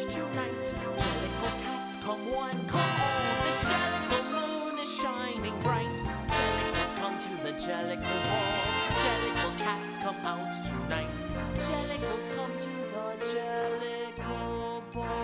tonight. Jellicle cats, come one, come all. The Jellicle moon is shining bright. Jellicles come to the Jellicle Ball. Jellicle cats come out tonight. Jellicles come to the Jellicle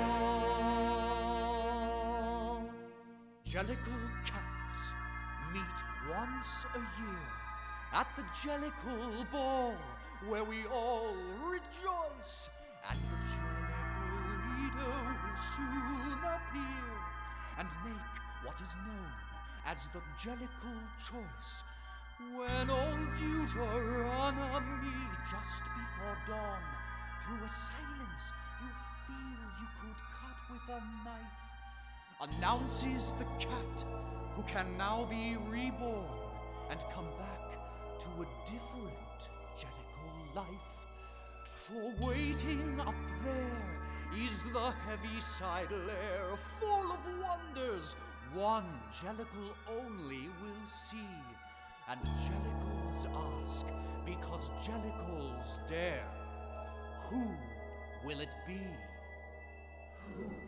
Ball. Jellicle Cats meet once a year at the Jellicle Ball, where we all rejoice, and the Jellicle leader will soon appear and make what is known as the Jellicle choice. When Old Deuteronomy, just before dawn, through a silence you feel you could cut with a knife, announces the cat who can now be reborn and come back to a different Jellicle life. For waiting up there is the Heaviside Layer, full of wonders one Jellicle only will see. And Jellicles ask, because Jellicles dare, who will it be? Who